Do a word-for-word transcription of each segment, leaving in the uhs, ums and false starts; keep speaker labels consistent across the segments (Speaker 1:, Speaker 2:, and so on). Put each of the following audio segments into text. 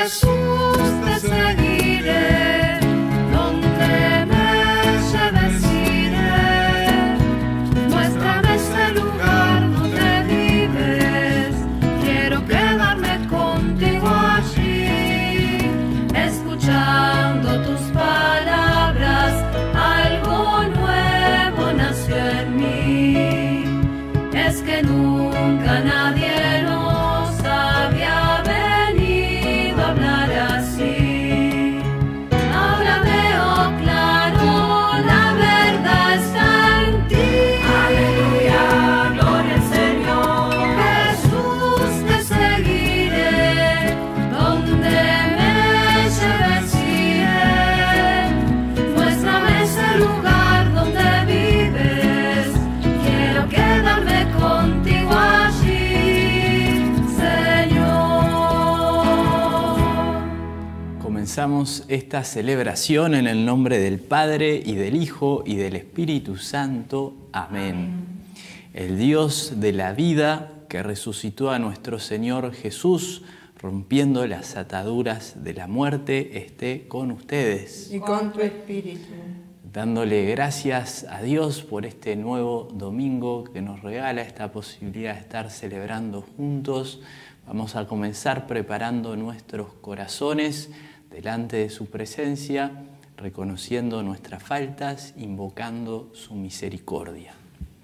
Speaker 1: Comenzamos esta celebración en el nombre del Padre, y del Hijo, y del Espíritu Santo. Amén. El Dios de la vida, que resucitó a nuestro Señor Jesús, rompiendo las ataduras de la muerte, esté con ustedes.
Speaker 2: Y con tu espíritu.
Speaker 1: Dándole gracias a Dios por este nuevo domingo que nos regala esta posibilidad de estar celebrando juntos. Vamos a comenzar preparando nuestros corazones delante de su presencia, reconociendo nuestras faltas, invocando su misericordia.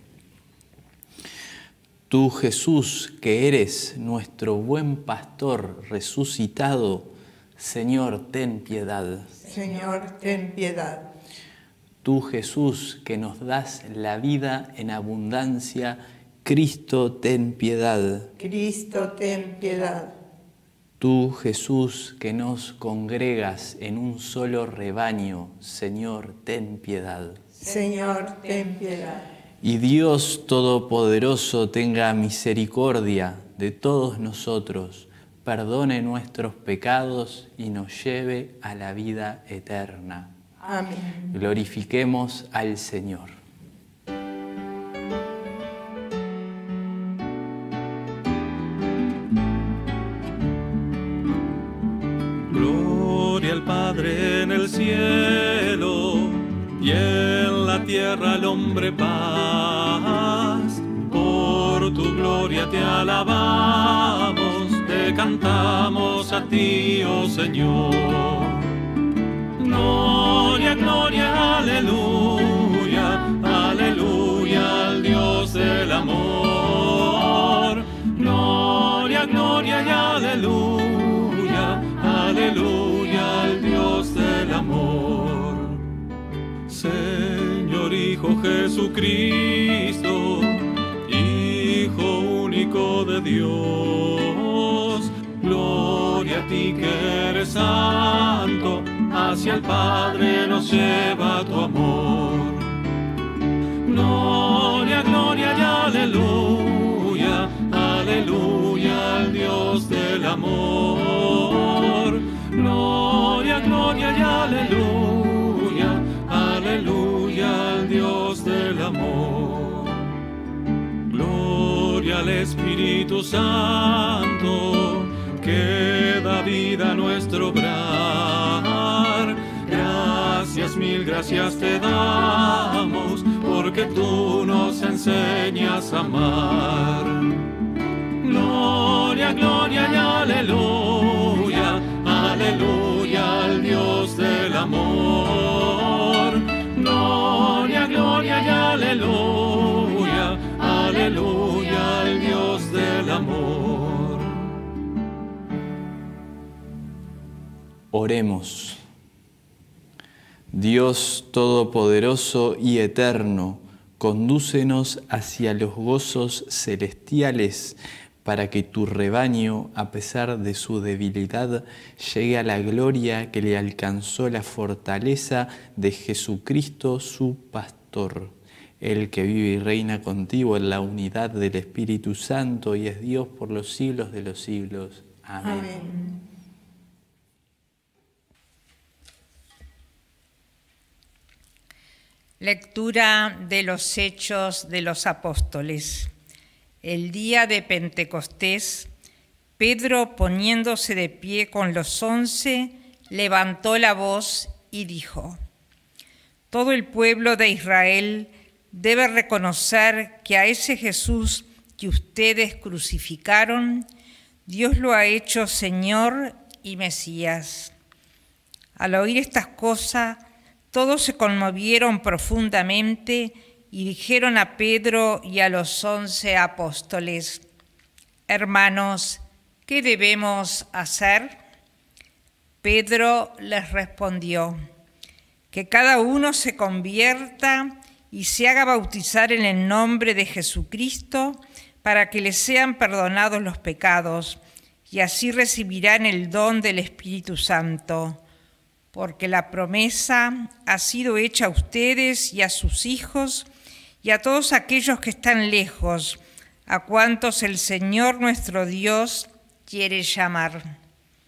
Speaker 1: Tú, Jesús, que eres nuestro buen pastor resucitado, Señor, ten piedad.
Speaker 2: Señor, ten piedad.
Speaker 1: Tú, Jesús, que nos das la vida en abundancia, Cristo, ten piedad.
Speaker 2: Cristo, ten piedad.
Speaker 1: Tú, Jesús, que nos congregas en un solo rebaño, Señor, ten piedad.
Speaker 2: Señor, ten piedad.
Speaker 1: Y Dios Todopoderoso tenga misericordia de todos nosotros, perdone nuestros pecados y nos lleve a la vida eterna.
Speaker 2: Amén.
Speaker 1: Glorifiquemos al Señor.
Speaker 3: Gloria al Padre en el cielo, y en la tierra al hombre paz. Por tu gloria te alabamos, te cantamos a ti, oh Señor. Gloria, gloria, aleluya, aleluya al Dios del amor. Gloria, gloria y aleluya, aleluya al Dios del amor. Señor Hijo Jesucristo, Hijo único de Dios, gloria a ti que eres santo, hacia el Padre nos lleva tu amor. Gloria, gloria y aleluya, aleluya al Dios del amor. Gloria, gloria y aleluya, aleluya al Dios del amor. Gloria al Espíritu Santo, que da vida a nuestro obrar. Gracias, mil gracias te damos, porque tú nos enseñas a amar. Gloria, gloria y aleluya, aleluya al Dios del amor. Gloria, gloria y aleluya, aleluya al Dios del amor.
Speaker 1: Oremos. Dios Todopoderoso y Eterno, condúcenos hacia los gozos celestiales, para que tu rebaño, a pesar de su debilidad, llegue a la gloria que le alcanzó la fortaleza de Jesucristo, su pastor. El que vive y reina contigo en la unidad del Espíritu Santo y es Dios por los siglos de los siglos. Amén.
Speaker 2: Amén.
Speaker 4: Lectura de los Hechos de los Apóstoles. El día de Pentecostés, Pedro, poniéndose de pie con los once, levantó la voz y dijo: todo el pueblo de Israel debe reconocer que a ese Jesús que ustedes crucificaron, Dios lo ha hecho Señor y Mesías. Al oír estas cosas, todos se conmovieron profundamente y dijeron a Pedro y a los once apóstoles: hermanos, ¿qué debemos hacer? Pedro les respondió: que cada uno se convierta y se haga bautizar en el nombre de Jesucristo para que les sean perdonados los pecados, y así recibirán el don del Espíritu Santo, porque la promesa ha sido hecha a ustedes y a sus hijos y a todos aquellos que están lejos, a cuantos el Señor nuestro Dios quiere llamar.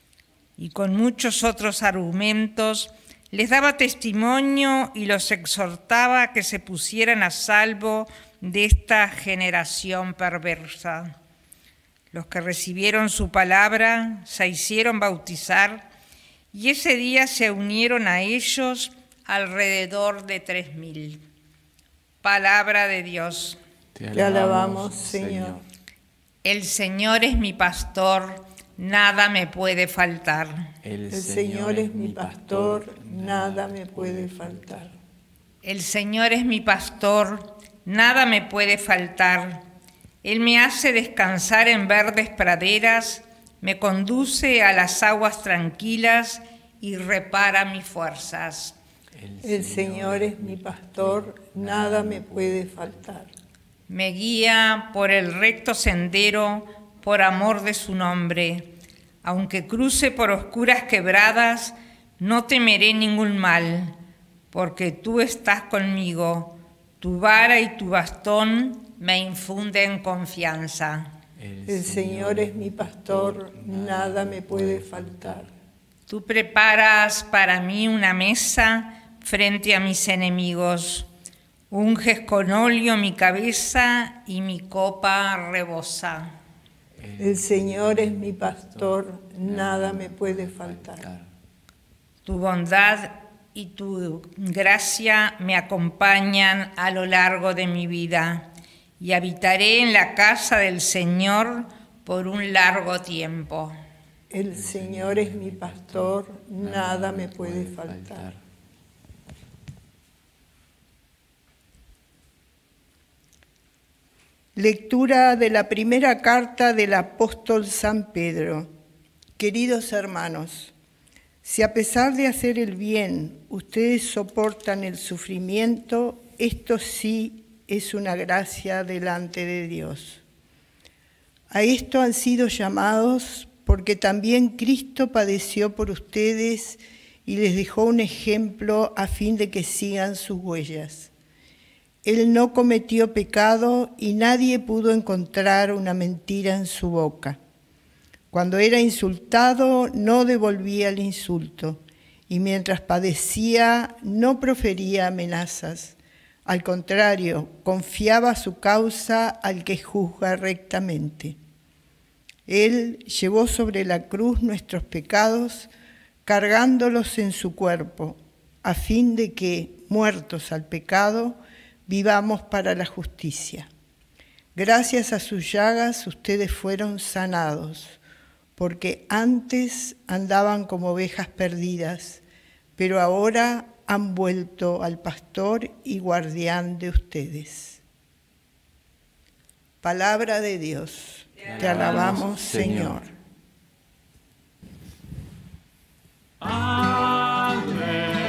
Speaker 4: Y con muchos otros argumentos les daba testimonio y los exhortaba a que se pusieran a salvo de esta generación perversa. Los que recibieron su palabra se hicieron bautizar, y ese día se unieron a ellos alrededor de tres mil. Palabra de Dios.
Speaker 2: Te alabamos, Señor.
Speaker 4: El Señor es mi pastor, nada me puede faltar.
Speaker 2: El Señor es mi pastor, nada me puede faltar.
Speaker 4: El Señor es mi pastor, nada me puede faltar. Él me hace descansar en verdes praderas, me conduce a las aguas tranquilas y repara mis fuerzas.
Speaker 2: El Señor es mi pastor, nada me puede faltar.
Speaker 4: Me guía por el recto sendero por amor de su nombre. Aunque cruce por oscuras quebradas, no temeré ningún mal, porque tú estás conmigo. Tu vara y tu bastón me infunden confianza.
Speaker 2: El Señor es mi pastor, nada me puede faltar.
Speaker 4: Tú preparas para mí una mesa frente a mis enemigos. Unges con óleo mi cabeza y mi copa rebosa.
Speaker 2: El Señor es mi pastor, nada me puede faltar.
Speaker 4: Tu bondad y tu gracia me acompañan a lo largo de mi vida, y habitaré en la casa del Señor por un largo tiempo.
Speaker 2: El Señor es mi pastor, nada me puede faltar. Lectura de la primera carta del apóstol San Pedro. Queridos hermanos, si a pesar de hacer el bien ustedes soportan el sufrimiento, esto sí es una gracia delante de Dios. A esto han sido llamados porque también Cristo padeció por ustedes y les dejó un ejemplo a fin de que sigan sus huellas. Él no cometió pecado y nadie pudo encontrar una mentira en su boca. Cuando era insultado, no devolvía el insulto, y mientras padecía, no profería amenazas. Al contrario, confiaba su causa al que juzga rectamente. Él llevó sobre la cruz nuestros pecados, cargándolos en su cuerpo, a fin de que, muertos al pecado, vivamos para la justicia. Gracias a sus llagas ustedes fueron sanados, porque antes andaban como ovejas perdidas, pero ahora han vuelto al pastor y guardián de ustedes. Palabra de Dios. Te alabamos, Señor.
Speaker 3: Aleluya.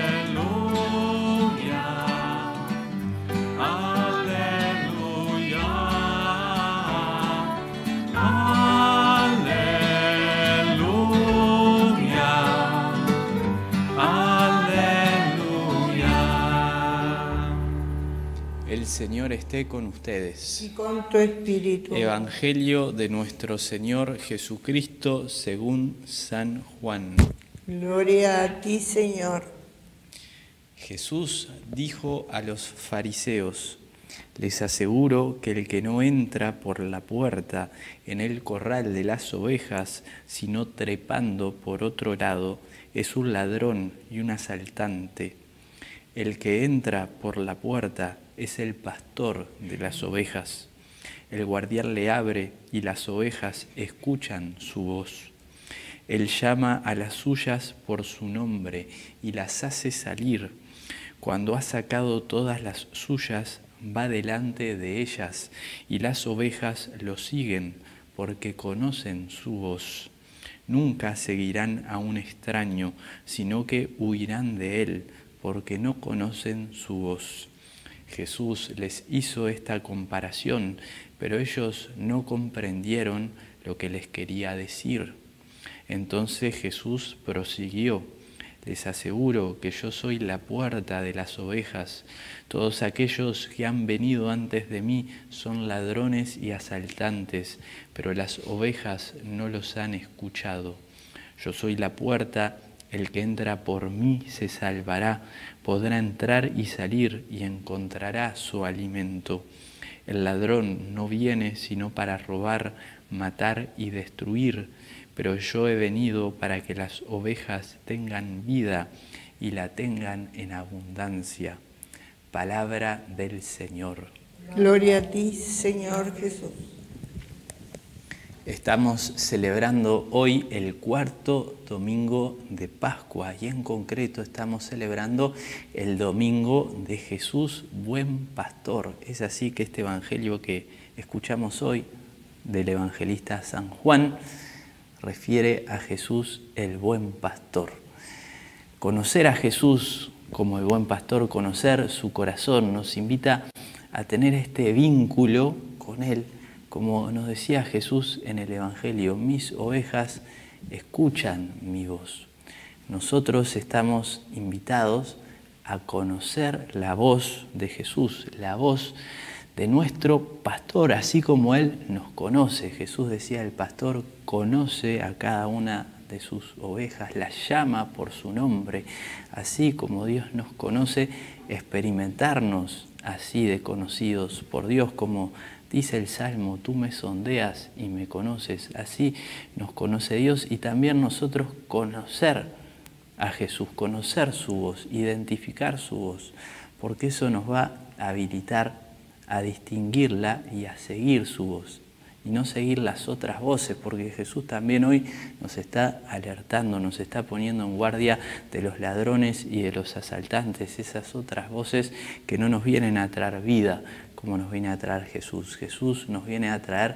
Speaker 1: El Señor esté con ustedes.
Speaker 2: Y con tu espíritu.
Speaker 1: Evangelio de nuestro Señor Jesucristo según San Juan.
Speaker 2: Gloria a ti, Señor.
Speaker 1: Jesús dijo a los fariseos: Les aseguro que el que no entra por la puerta en el corral de las ovejas, sino trepando por otro lado, es un ladrón y un asaltante. El que entra por la puerta es el pastor de las ovejas. El guardián le abre y las ovejas escuchan su voz. Él llama a las suyas por su nombre y las hace salir. Cuando ha sacado todas las suyas, va delante de ellas y las ovejas lo siguen porque conocen su voz. Nunca seguirán a un extraño, sino que huirán de él porque no conocen su voz. Jesús les hizo esta comparación, pero ellos no comprendieron lo que les quería decir. Entonces Jesús prosiguió: les aseguro que yo soy la puerta de las ovejas. Todos aquellos que han venido antes de mí son ladrones y asaltantes, pero las ovejas no los han escuchado. Yo soy la puerta, el que entra por mí se salvará, podrá entrar y salir y encontrará su alimento. El ladrón no viene sino para robar, matar y destruir, pero yo he venido para que las ovejas tengan vida y la tengan en abundancia. Palabra del Señor.
Speaker 2: Gloria a ti, Señor Jesús.
Speaker 1: Estamos celebrando hoy el cuarto domingo de Pascua y en concreto estamos celebrando el domingo de Jesús, buen pastor. Es así que este evangelio que escuchamos hoy del evangelista San Juan refiere a Jesús, el buen pastor. Conocer a Jesús como el buen pastor, conocer su corazón, nos invita a tener este vínculo con Él. Como nos decía Jesús en el Evangelio, mis ovejas escuchan mi voz. Nosotros estamos invitados a conocer la voz de Jesús, la voz de nuestro pastor, así como Él nos conoce. Jesús decía, el pastor conoce a cada una de sus ovejas, las llama por su nombre. Así como Dios nos conoce, experimentarnos así de conocidos por Dios, como dice el Salmo, tú me sondeas y me conoces. Así nos conoce Dios y también nosotros conocer a Jesús, conocer su voz, identificar su voz, porque eso nos va a habilitar a distinguirla y a seguir su voz y no seguir las otras voces, porque Jesús también hoy nos está alertando, nos está poniendo en guardia de los ladrones y de los asaltantes, esas otras voces que no nos vienen a traer vida como nos viene a traer Jesús. Jesús nos viene a traer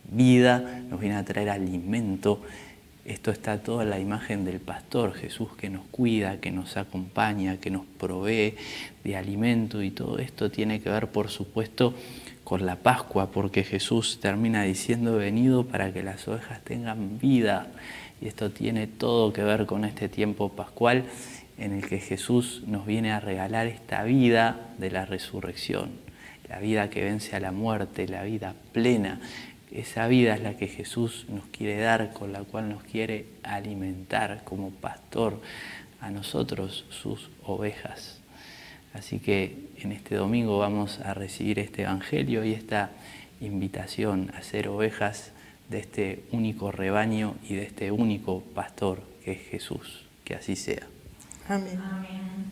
Speaker 1: vida, nos viene a traer alimento. Esto está toda la imagen del pastor, Jesús que nos cuida, que nos acompaña, que nos provee de alimento, y todo esto tiene que ver, por supuesto, con la Pascua, porque Jesús termina diciendo, he venido para que las ovejas tengan vida. Y esto tiene todo que ver con este tiempo pascual en el que Jesús nos viene a regalar esta vida de la resurrección, la vida que vence a la muerte, la vida plena. Esa vida es la que Jesús nos quiere dar, con la cual nos quiere alimentar como pastor a nosotros, sus ovejas. Así que en este domingo vamos a recibir este evangelio y esta invitación a ser ovejas de este único rebaño y de este único pastor que es Jesús. Que así sea.
Speaker 2: Amén.
Speaker 4: Amén.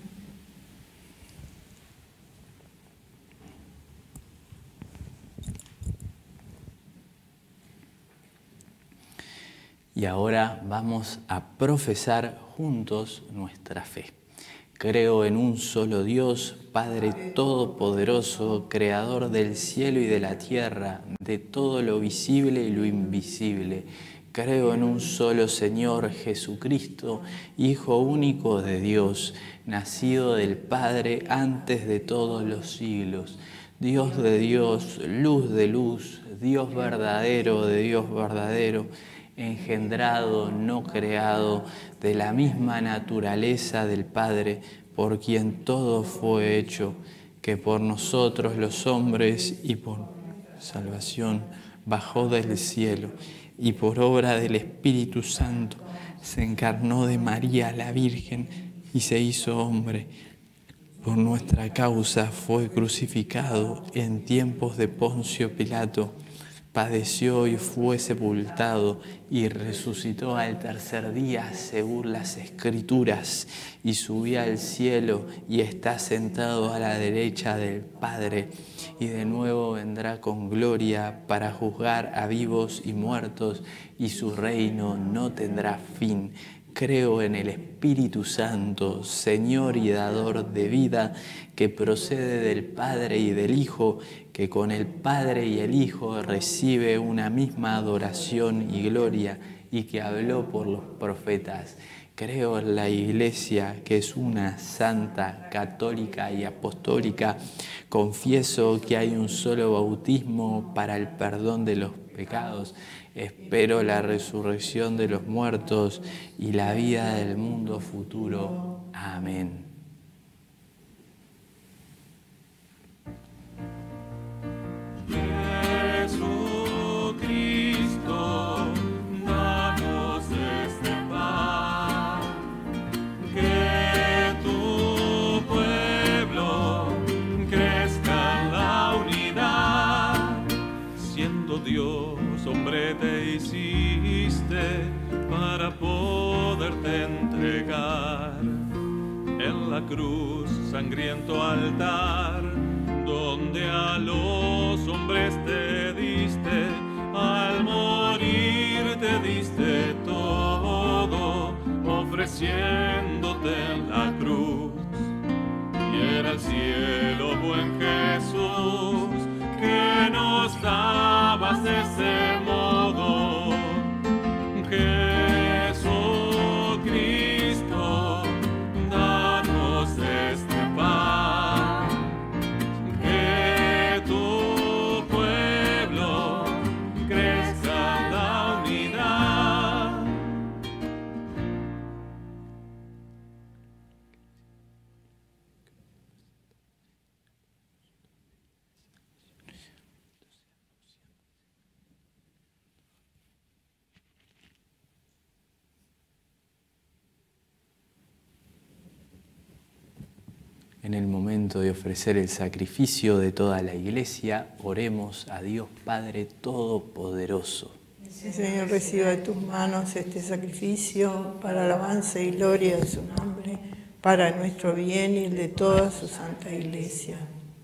Speaker 1: Y ahora vamos a profesar juntos nuestra fe. Creo en un solo Dios, Padre Todopoderoso, Creador del cielo y de la tierra, de todo lo visible y lo invisible. Creo en un solo Señor Jesucristo, Hijo único de Dios, nacido del Padre antes de todos los siglos. Dios de Dios, luz de luz, Dios verdadero de Dios verdadero, engendrado, no creado, de la misma naturaleza del Padre, por quien todo fue hecho, que por nosotros los hombres y por salvación bajó del cielo, y por obra del Espíritu Santo se encarnó de María la Virgen y se hizo hombre. por nuestra causa fue crucificado en tiempos de Poncio Pilato, padeció y fue sepultado y resucitó al tercer día según las Escrituras y subió al cielo y está sentado a la derecha del Padre y de nuevo vendrá con gloria para juzgar a vivos y muertos y su reino no tendrá fin. Creo en el Espíritu Santo, Señor y dador de vida, que procede del Padre y del Hijo, que con el Padre y el Hijo recibe una misma adoración y gloria, y que habló por los profetas. Creo en la Iglesia, que es una santa, católica y apostólica. Confieso que hay un solo bautismo para el perdón de los pecados. Espero la resurrección de los muertos y la vida del mundo futuro. Amén.
Speaker 3: Jesucristo, danos este pan, que tu pueblo crezca en la unidad, siendo Dios hombre te hiciste para poderte entregar en la cruz, sangriento altar, donde a los hombres te diste, al morir te diste todo, ofreciéndote en la cruz. Y era el cielo, buen Jesús, que nos dabas de ese modo. Jesucristo, danos este pan, que tu pueblo crezca en la unidad.
Speaker 1: En el momento de ofrecer el sacrificio de toda la Iglesia, oremos a Dios Padre Todopoderoso.
Speaker 2: Señor, reciba de tus manos este sacrificio para alabanza y gloria de su nombre, para nuestro bien y el de toda su santa Iglesia.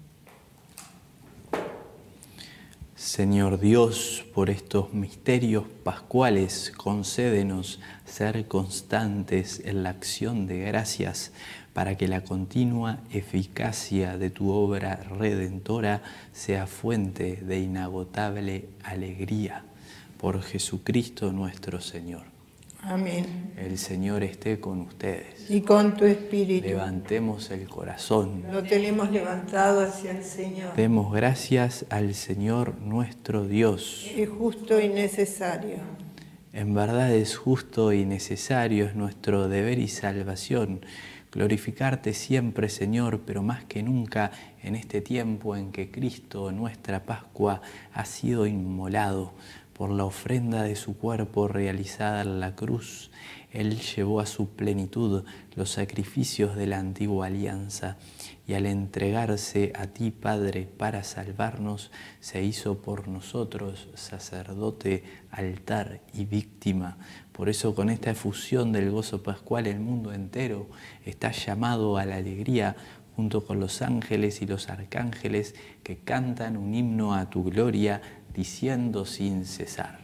Speaker 1: Señor Dios, por estos misterios pascuales, concédenos ser constantes en la acción de gracias, para que la continua eficacia de tu obra redentora sea fuente de inagotable alegría. Por Jesucristo nuestro Señor.
Speaker 2: Amén.
Speaker 1: El Señor esté con ustedes.
Speaker 2: Y con tu espíritu.
Speaker 1: Levantemos el corazón.
Speaker 2: Lo tenemos levantado hacia el Señor.
Speaker 1: Demos gracias al Señor nuestro Dios.
Speaker 2: Es justo y necesario.
Speaker 1: En verdad es justo y necesario, es nuestro deber y salvación. Glorificarte siempre, Señor, pero más que nunca en este tiempo en que Cristo, nuestra Pascua, ha sido inmolado por la ofrenda de su cuerpo realizada en la cruz. Él llevó a su plenitud los sacrificios de la antigua alianza y al entregarse a ti, Padre, para salvarnos, se hizo por nosotros sacerdote, altar y víctima. Por eso, con esta efusión del gozo pascual, el mundo entero está llamado a la alegría, junto con los ángeles y los arcángeles que cantan un himno a tu gloria, diciendo sin cesar.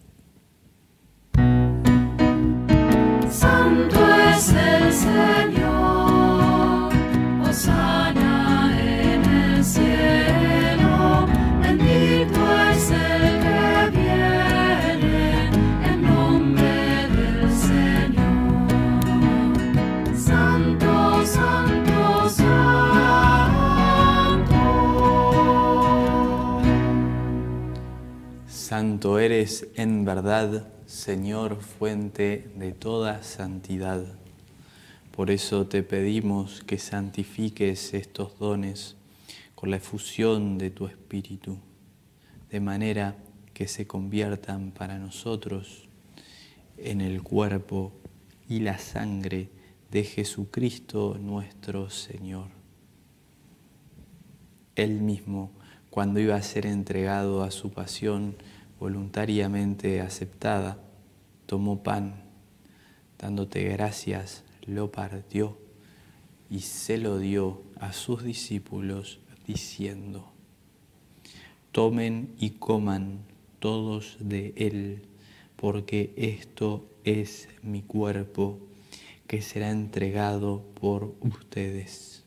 Speaker 5: Santo es el Señor, hosana en el cielo, bendito es el que viene en nombre del Señor. Santo, santo, santo.
Speaker 1: Santo eres en verdad, Señor, fuente de toda santidad. Por eso te pedimos que santifiques estos dones con la efusión de tu Espíritu, de manera que se conviertan para nosotros en el cuerpo y la sangre de Jesucristo nuestro Señor. Él mismo, cuando iba a ser entregado a su pasión voluntariamente aceptada, tomó pan, dándote gracias, lo partió y se lo dio a sus discípulos, diciendo: tomen y coman todos de él, porque esto es mi cuerpo, que será entregado por ustedes.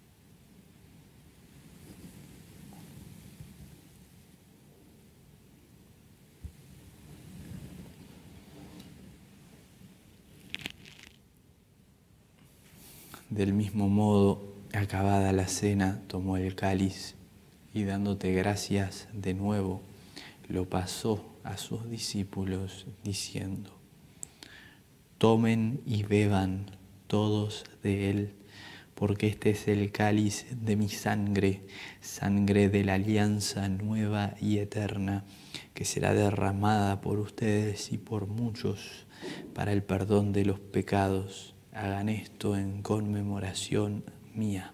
Speaker 1: Del mismo modo, acabada la cena, tomó el cáliz y dándote gracias de nuevo, lo pasó a sus discípulos diciendo: tomen y beban todos de él, porque este es el cáliz de mi sangre, sangre de la alianza nueva y eterna, que será derramada por ustedes y por muchos para el perdón de los pecados. Hagan esto en conmemoración mía.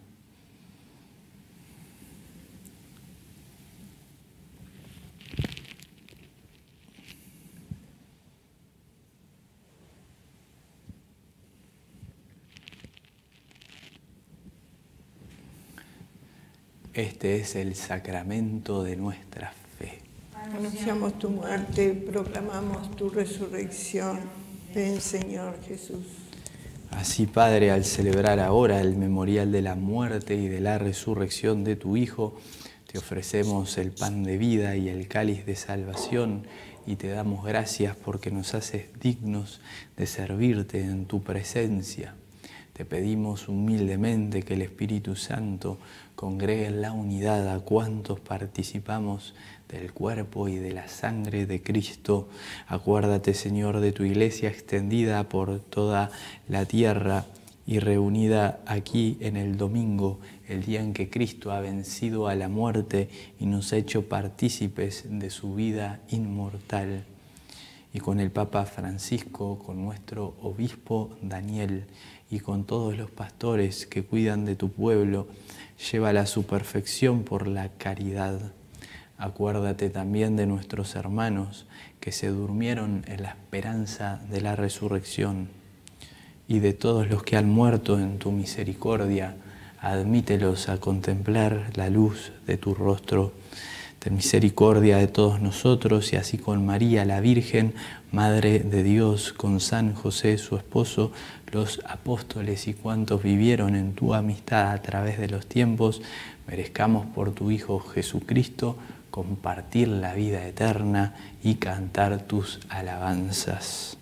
Speaker 1: Este es el sacramento de nuestra fe.
Speaker 2: Anunciamos tu muerte, proclamamos tu resurrección. Ven, Señor Jesús.
Speaker 1: Así, Padre, al celebrar ahora el memorial de la muerte y de la resurrección de tu Hijo, te ofrecemos el pan de vida y el cáliz de salvación y te damos gracias porque nos haces dignos de servirte en tu presencia. Te pedimos humildemente que el Espíritu Santo congregue en la unidad a cuantos participamos del cuerpo y de la sangre de Cristo. Acuérdate, Señor, de tu iglesia extendida por toda la tierra y reunida aquí en el domingo, el día en que Cristo ha vencido a la muerte y nos ha hecho partícipes de su vida inmortal. Y con el Papa Francisco, con nuestro obispo Daniel y con todos los pastores que cuidan de tu pueblo, llévala a su perfección por la caridad. Acuérdate también de nuestros hermanos que se durmieron en la esperanza de la resurrección y de todos los que han muerto en tu misericordia. Admítelos a contemplar la luz de tu rostro. Ten misericordia de todos nosotros y así con María la Virgen, Madre de Dios, con San José su esposo, los apóstoles y cuantos vivieron en tu amistad a través de los tiempos, merezcamos por tu Hijo Jesucristo compartir la vida eterna y cantar tus alabanzas.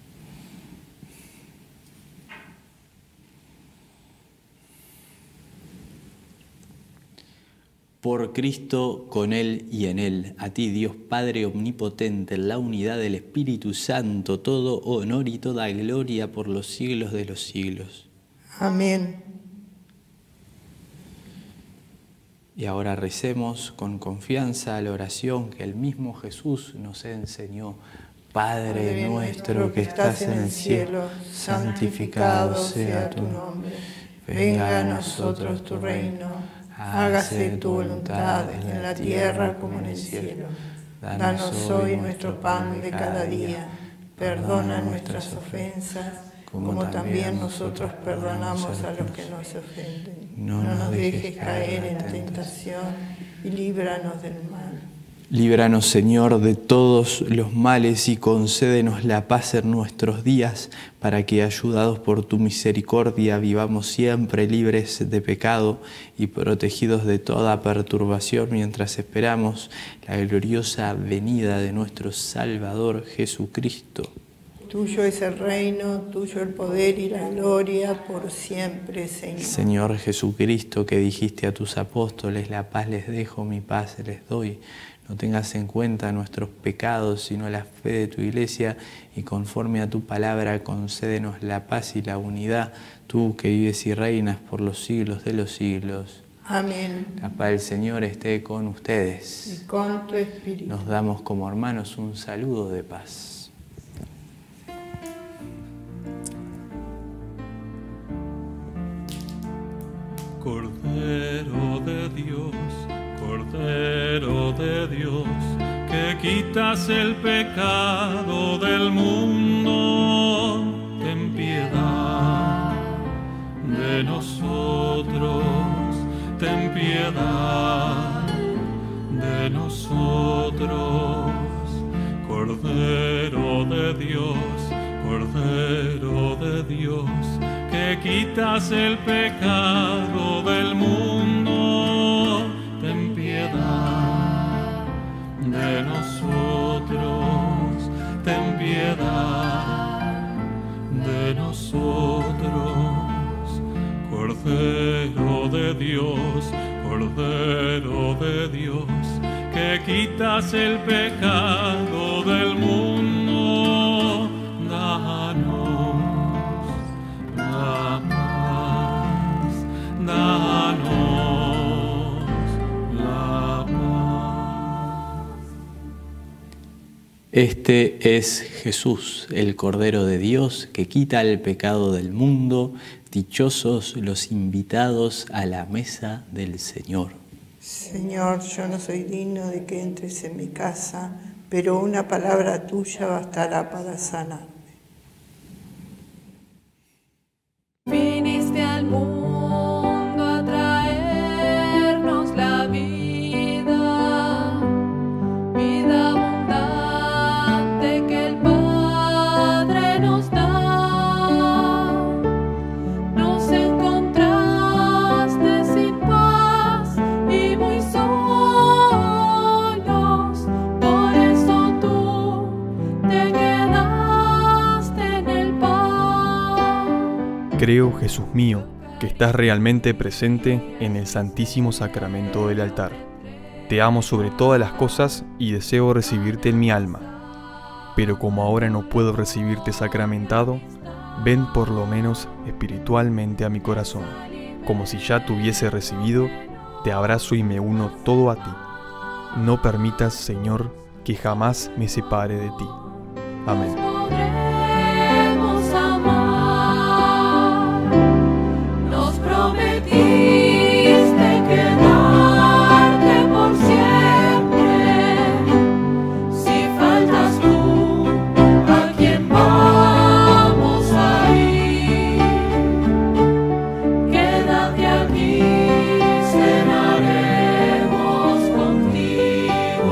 Speaker 1: Por Cristo, con Él y en Él, a ti, Dios Padre omnipotente, en la unidad del Espíritu Santo, todo honor y toda gloria por los siglos de los siglos.
Speaker 2: Amén.
Speaker 1: Y ahora recemos con confianza la oración que el mismo Jesús nos enseñó. Padre, Padre nuestro que estás en el cielo, santificado sea tu nombre. Venga a nosotros tu reino. Hágase tu voluntad en la tierra como en el cielo. Danos hoy nuestro pan de cada día. Perdona nuestras ofensas, como también nosotros perdonamos a los que nos ofenden. No nos dejes caer en tentación y líbranos del mal. Líbranos, Señor, de todos los males y concédenos la paz en nuestros días, para que, ayudados por tu misericordia, vivamos siempre libres de pecado y protegidos de toda perturbación, mientras esperamos la gloriosa venida de nuestro Salvador Jesucristo.
Speaker 2: Tuyo es el reino, tuyo el poder y la gloria por siempre, Señor.
Speaker 1: Señor Jesucristo, que dijiste a tus apóstoles: la paz les dejo, mi paz les doy. No tengas en cuenta nuestros pecados, sino la fe de tu Iglesia, y conforme a tu palabra concédenos la paz y la unidad, tú que vives y reinas por los siglos de los siglos.
Speaker 2: Amén.
Speaker 1: La paz del Señor esté con ustedes.
Speaker 2: Y con tu espíritu.
Speaker 1: Nos damos como hermanos un saludo de paz.
Speaker 3: Cordero de Dios, quitas el pecado del mundo, ten piedad de nosotros, ten piedad de nosotros. Cordero de Dios, Cordero de Dios, que quitas el pecado del mundo, ten piedad de nosotros, ten piedad de nosotros. Cordero de Dios, Cordero de Dios, que quitas el pecado del mundo, danos la paz, danos la paz.
Speaker 1: Este es Jesús, el Cordero de Dios, que quita el pecado del mundo. Dichosos los invitados a la mesa del Señor.
Speaker 2: Señor, yo no soy digno de que entres en mi casa, pero una palabra tuya bastará para sanarme.
Speaker 5: Viniste al mundo a traernos la vida, vida abundante que el Padre nos da. Nos encontraste sin paz y muy solos, por eso tú te quedaste en el pan.
Speaker 6: Creo, Jesús mío, que estás realmente presente en el Santísimo Sacramento del altar. Te amo sobre todas las cosas y deseo recibirte en mi alma. Pero como ahora no puedo recibirte sacramentado, ven por lo menos espiritualmente a mi corazón. Como si ya te hubiese recibido, te abrazo y me uno todo a ti. No permitas, Señor, que jamás me separe de ti. Amén.
Speaker 5: Podremos amar, nos prometiste quedarte por siempre. Si faltas tú, ¿a quién vamos a ir? Quédate aquí, cenaremos contigo.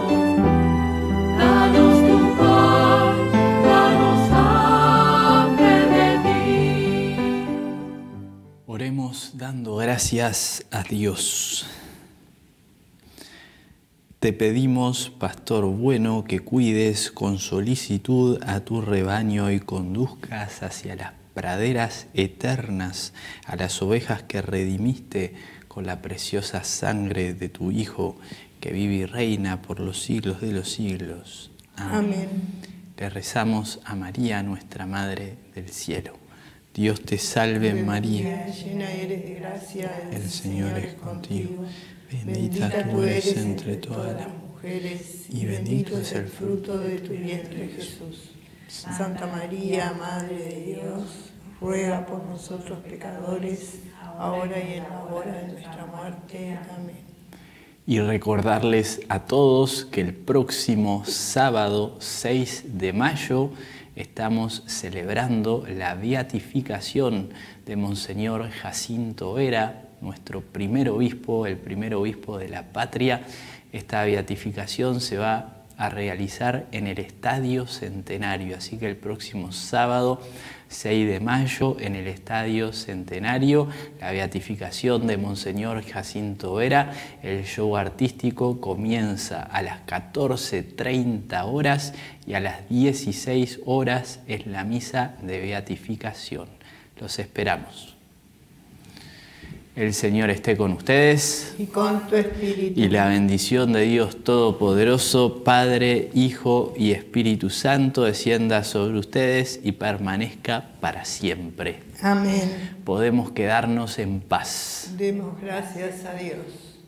Speaker 5: Danos tu paz, danos hambre de ti.
Speaker 1: Oremos dando gracias a Dios. Te pedimos, Pastor bueno, que cuides con solicitud a tu rebaño y conduzcas hacia las praderas eternas a las ovejas que redimiste con la preciosa sangre de tu Hijo, que vive y reina por los siglos de los siglos.
Speaker 2: Amén.
Speaker 1: Le rezamos a María, nuestra Madre del Cielo. Dios te salve, María.
Speaker 2: Llena eres de gracia,
Speaker 1: El Señor es contigo. Bendita tú eres entre todas las
Speaker 2: mujeres
Speaker 1: y bendito es el fruto
Speaker 2: de tu vientre, Jesús. Santa María, Madre de Dios, ruega por nosotros pecadores, ahora y en la hora de nuestra muerte. Amén.
Speaker 1: Y recordarles a todos que el próximo sábado seis de mayo estamos celebrando la beatificación de Monseñor Jacinto Vera, nuestro primer obispo, el primer obispo de la patria. Esta beatificación se va a realizar en el Estadio Centenario, así que el próximo sábado seis de mayo en el Estadio Centenario, la beatificación de Monseñor Jacinto Vera. El show artístico comienza a las catorce treinta horas y a las dieciséis horas es la misa de beatificación. Los esperamos. El Señor esté con ustedes.
Speaker 2: Y con tu espíritu.
Speaker 1: Y la bendición de Dios Todopoderoso, Padre, Hijo y Espíritu Santo, descienda sobre ustedes y permanezca para siempre.
Speaker 2: Amén.
Speaker 1: Podemos quedarnos en paz.
Speaker 2: Demos gracias a Dios.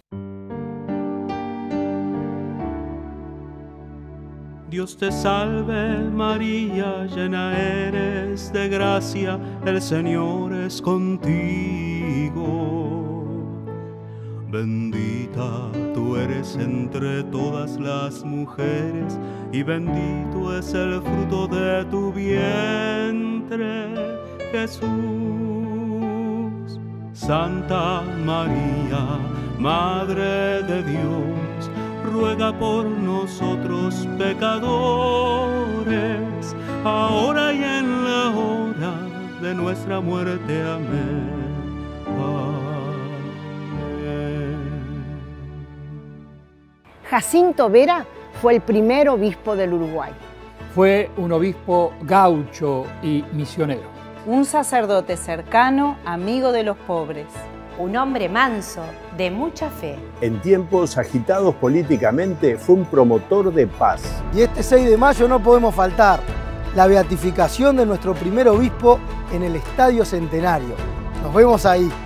Speaker 3: Dios te salve María, llena eres de gracia, el Señor es contigo. Bendita tú eres entre todas las mujeres y bendito es el fruto de tu vientre, Jesús. Santa María, Madre de Dios, ruega por nosotros pecadores, ahora y en la hora de nuestra muerte. Amén.
Speaker 7: Jacinto Vera fue el primer obispo del Uruguay.
Speaker 8: Fue un obispo gaucho y misionero.
Speaker 9: Un sacerdote cercano, amigo de los pobres.
Speaker 10: Un hombre manso, de mucha fe.
Speaker 11: En tiempos agitados políticamente, fue un promotor de paz.
Speaker 12: Y este seis de mayo no podemos faltar, la beatificación de nuestro primer obispo en el Estadio Centenario. Nos vemos ahí.